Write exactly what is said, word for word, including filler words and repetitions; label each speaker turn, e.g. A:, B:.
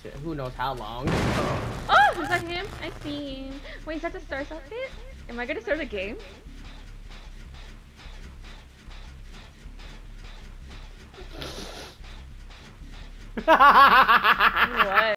A: who knows how long.
B: Oh, is that him? I see him. Wait, is that the Stars outfit? Am I gonna start a game? What?